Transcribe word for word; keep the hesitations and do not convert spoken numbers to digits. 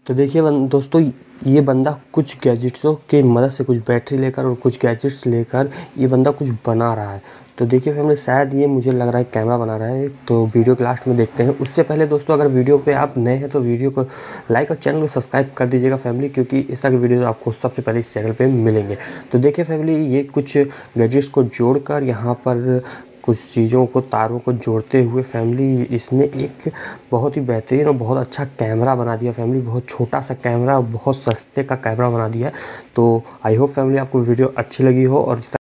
तो देखिए दोस्तों, ये बंदा कुछ गैजेट्सों की मदद से, कुछ बैटरी लेकर और कुछ गैजेट्स लेकर ये बंदा कुछ बना रहा है। तो देखिए फैमिली, शायद ये मुझे लग रहा है कैमरा बना रहा है। तो वीडियो के लास्ट में देखते हैं। उससे पहले दोस्तों, अगर वीडियो पे आप नए हैं तो वीडियो को लाइक और चैनल को सब्सक्राइब कर दीजिएगा फैमिली, क्योंकि इस तरह की वीडियो आपको सबसे पहले इस चैनल पे मिलेंगे। तो देखिए फैमिली, ये कुछ गैजेट्स को जोड़कर यहाँ पर कुछ चीज़ों को, तारों को जोड़ते हुए फैमिली इसने एक बहुत ही बेहतरीन और बहुत अच्छा कैमरा बना दिया फैमिली। बहुत छोटा सा कैमरा, बहुत सस्ते का कैमरा बना दिया है। तो आई होप फैमिली आपको वीडियो अच्छी लगी हो और